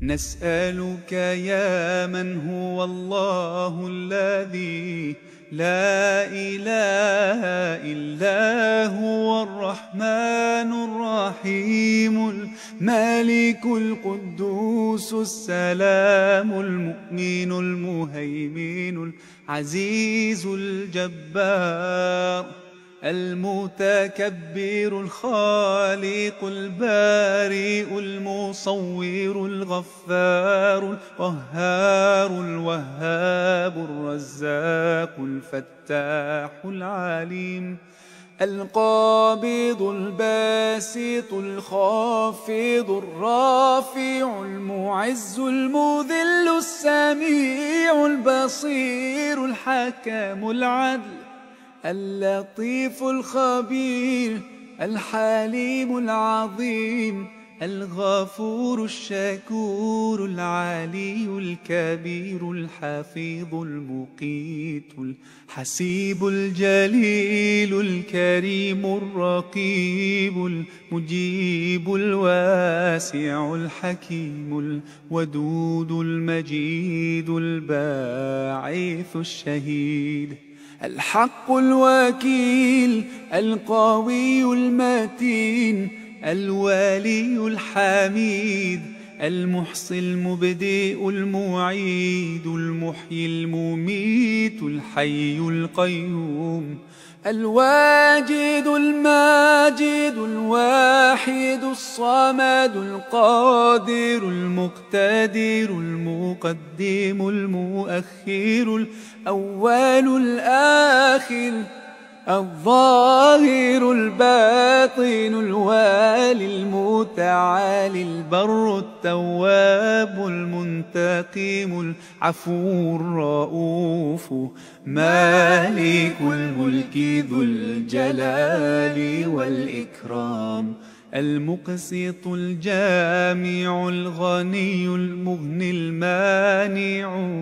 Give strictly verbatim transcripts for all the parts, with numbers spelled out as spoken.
نسألك يا من هو الله الذي لا إله إلا هو الرحمن الرحيم الملك القدوس السلام المؤمن المهيمن العزيز الجبار المتكبر الخالق البارئ المصور الغفار القهار الوهاب الرزاق الفتاح العليم القابض الباسط الخافض الرافع المعز المذل السميع البصير الحكم العدل اللطيف الخبير الحليم العظيم الغفور الشكور العلي الكبير الحفيظ المقيت الحسيب الجليل الكريم الرقيب المجيب الواسع الحكيم الودود المجيد الباعث الشهيد الحق الوكيل القوي المتين الولي الحميد المحصي المبدئ المعيد المحيي المميت الحي القيوم الواجد الماجد الواحد الصمد القادر المقتدر المقدم المؤخر الأول الآخر الظاهر الباطن الوالي المتعالي البر التواب المنتقم العفو الرؤوف مالك الملك ذو الجلال والإكرام المقسط الجامع الغني المغني المانع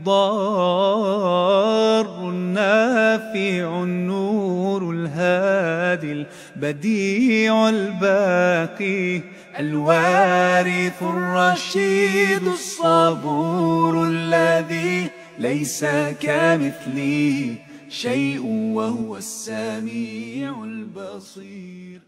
ضار النافع النور الهادي البديع الباقي الوارث الرشيد الصبور الذي ليس كمثله شيء وهو السميع البصير.